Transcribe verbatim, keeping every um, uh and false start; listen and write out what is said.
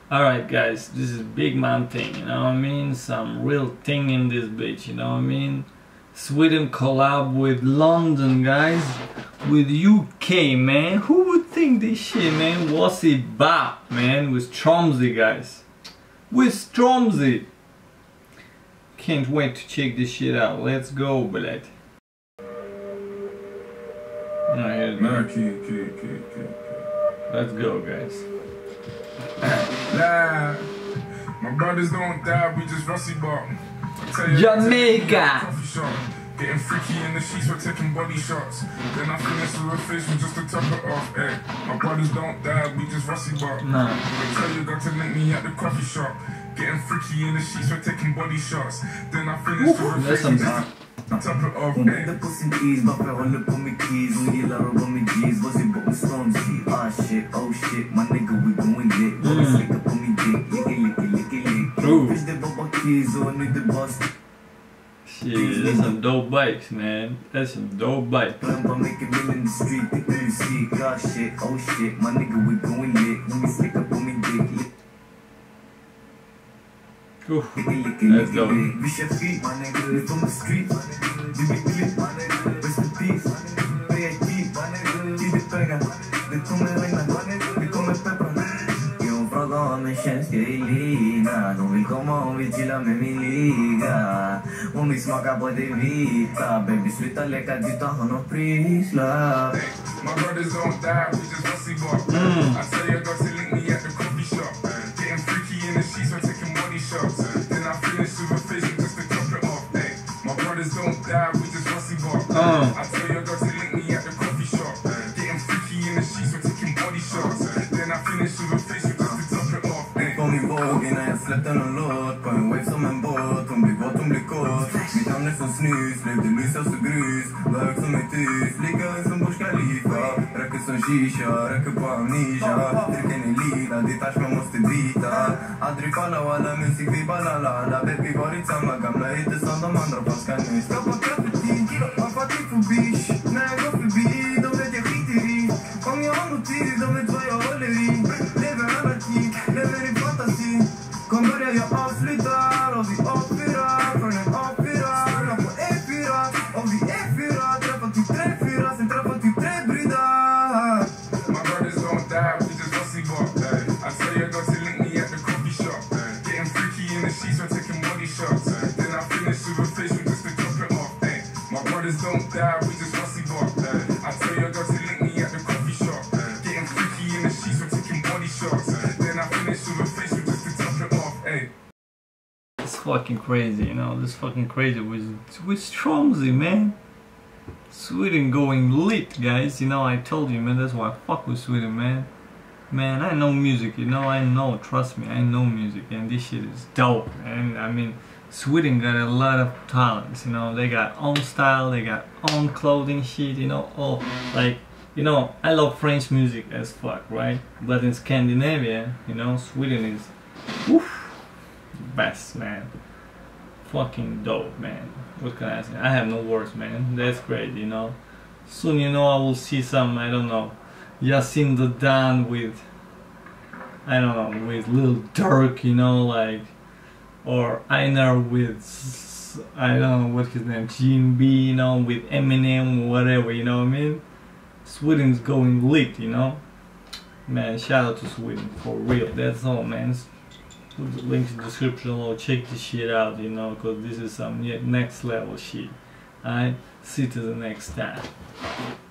Alright guys, this is big man thing, you know what I mean? Some real thing in this bitch, you know what I mean? Sweden collab with London, guys, with U K, man. Who would think this shit, man? What's it bop, man? With Stromzy, guys. With Stromzy. Can't wait to check this shit out. Let's go, blood. Alright, Nah, kid, kid, kid, kid. let's go, guys. Nah, my brothers don't die, we just rusty bark. Jamaica! Getting freaky in the sheets, we're taking body shots. Then I finish with a facial just to top it off. Hey, my brothers don't die, we just rusty bark. Nah. I tell you, got to link me at the coffee shop. Getting freaky in the sheets, we're taking body shots. Then I finish with a facial just to top it off. Hon bäddar på sin is, varför håller på med keys? Hon gillar att vara med G's, vad sin bok med Stormzy. Ah shit, oh shit, my nigga we going lit. Bara slicka på min dick, licky licky licky lick. Först det var bara keys och nu det bara stick. Shit, that's some dope bikes, man. That's some dope bikes. Remember making mill in the street, they couldn't see. Ah shit, oh shit, my nigga we going lit. When we slick up on me dick, Oof, let's go. vi kör fri, my nigga, we from the street. Vi blir klipp, rest in peace. V I P, tidigt pengar. Det kommer regna, det kommer peppra. Jag frågar om en tjänst, jag är lina. De vill komma om vi chillar med min liga. Om vi smakar på det vita. Baby, sluta leka, du tar hand om prislapp. My brothers don't die, we just rusty bark. I tell you, got to link me at the coffee shop. Getting freaky in the sheets, we're taking body shots. Then I finish with a facial just to top it off. Hey, my brothers don't die, we just rusty bark. I tell you, got to link me at the coffee shop. Getting freaky in the sheets, we're taking body shots. Then I finish with a facial just to top it off. Hey. Kom i våg innan jag släppte nån låt. På en wave som en båt, hon blir våt, hon blir kåt. Mitt namn är som snus, levde lysas och grus. Var hög som ett hus, lika hög som Burj Khalifa. Röker som shisha, röker på amnesia. Drycken är lila, ditt arsle man måste bita. Aldrig falla och alla musik vi balala. Alla vet vi varit samma gamla, inte som de andra falska nu. Skapa graffiti, man fattar förbi. När jag går förbi, de vet jag skiter i. Om jag har motiv, de vet vad jag håller i. Lever anarki, lever i fantasi. Kom börja, jag avslutar och vi avfyrar. Från en A fyra, jag på E fyra. Och vi E fyra, träffar typ tre fyra. Sen träffar typ tre brydar. My brothers don't die, we just rusty bark. I tell you, got to link me at the coffee shop. Getting freaky in the sheets, we're taking body shots. Then I finish with a facial just to top it off. Hey, my brothers don't die, we just rusty bark. I tell you, got to link me at the coffee shop. Getting freaky in the sheets, we're taking body shots. Then I finish with a facial just to top it off. Hey. It's fucking crazy, you know, this fucking crazy with with Stromzy, man. Sweden going lit, guys, you know, I told you, man, that's why I fuck with Sweden, man. Man, I know music, you know, I know, trust me, I know music, and this shit is dope, and I mean, Sweden got a lot of talents, you know, they got own style, they got own clothing shit, you know, oh, like, you know, I love French music as fuck, right? But in Scandinavia, you know, Sweden is, woof, best, man. Fucking dope, man. What can I say? I have no words, man. That's great, you know. Soon, you know, I will see some, I don't know, Jacinda Dan with, I don't know, with Lil Durk, you know, like, or Einar with, I don't know what his name, Gene B, you know, with Eminem, whatever, you know what I mean? Sweden's going lit, you know. Man, shout out to Sweden, for real. That's all, man. Put the links in the description below, check this shit out, you know, because this is some next level shit. Alright, see you to the next time.